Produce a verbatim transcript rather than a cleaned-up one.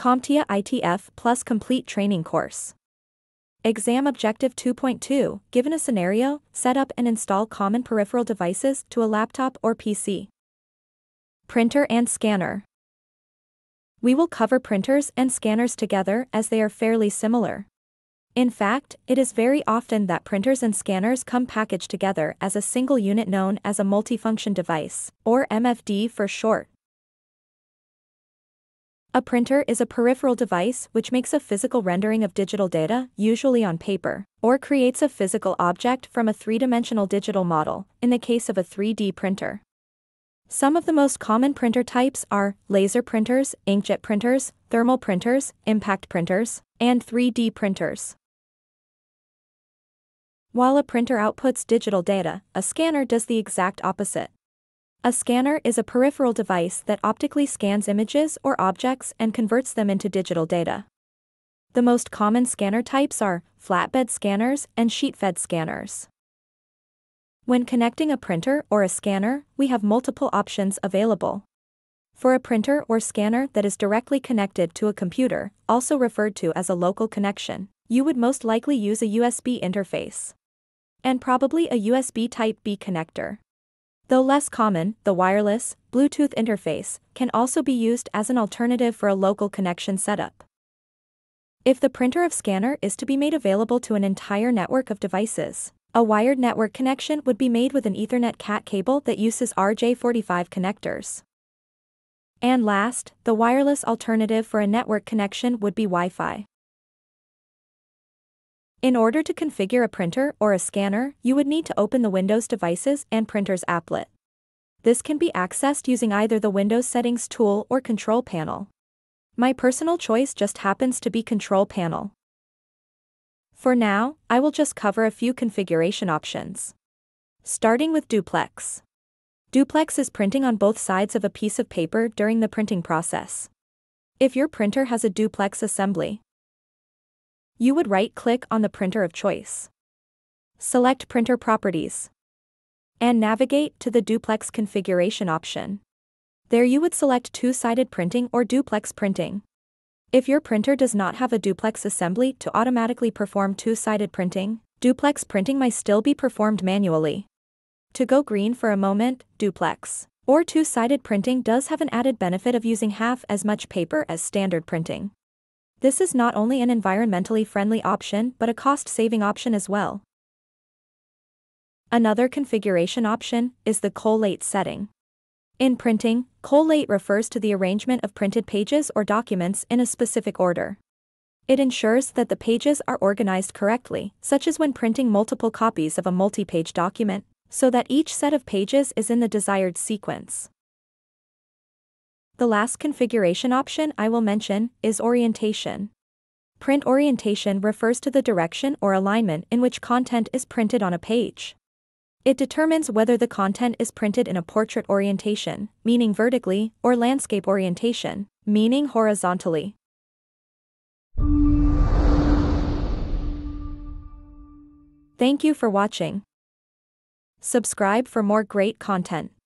CompTIA I T F Plus Complete Training Course. Exam Objective two point two, given a scenario, set up and install common peripheral devices to a laptop or P C. Printer and scanner. We will cover printers and scanners together as they are fairly similar. In fact, it is very often that printers and scanners come packaged together as a single unit known as a multifunction device, or M F D for short. A printer is a peripheral device which makes a physical rendering of digital data, usually on paper, or creates a physical object from a three-dimensional digital model, in the case of a three D printer. Some of the most common printer types are laser printers, inkjet printers, thermal printers, impact printers, and three D printers. While a printer outputs digital data, a scanner does the exact opposite. A scanner is a peripheral device that optically scans images or objects and converts them into digital data. The most common scanner types are flatbed scanners and sheet-fed scanners. When connecting a printer or a scanner, we have multiple options available. For a printer or scanner that is directly connected to a computer, also referred to as a local connection, you would most likely use a U S B interface. And probably a U S B Type B connector. Though less common, the wireless, Bluetooth interface can also be used as an alternative for a local connection setup. If the printer or scanner is to be made available to an entire network of devices, a wired network connection would be made with an Ethernet cat cable that uses R J forty-five connectors. And last, the wireless alternative for a network connection would be Wi-Fi. In order to configure a printer or a scanner, you would need to open the Windows Devices and Printers applet. This can be accessed using either the Windows Settings tool or Control Panel. My personal choice just happens to be Control Panel. For now, I will just cover a few configuration options. Starting with duplex. Duplex is printing on both sides of a piece of paper during the printing process. If your printer has a duplex assembly, you would right-click on the printer of choice. Select Printer Properties. And navigate to the Duplex Configuration option. There you would select two-sided printing or duplex printing. If your printer does not have a duplex assembly to automatically perform two-sided printing, duplex printing might still be performed manually. To go green for a moment, duplex or two-sided printing does have an added benefit of using half as much paper as standard printing. This is not only an environmentally friendly option but a cost-saving option as well. Another configuration option is the collate setting. In printing, collate refers to the arrangement of printed pages or documents in a specific order. It ensures that the pages are organized correctly, such as when printing multiple copies of a multi-page document, so that each set of pages is in the desired sequence. The last configuration option I will mention is orientation. Print orientation refers to the direction or alignment in which content is printed on a page. It determines whether the content is printed in a portrait orientation, meaning vertically, or landscape orientation, meaning horizontally. Thank you for watching. Subscribe for more great content.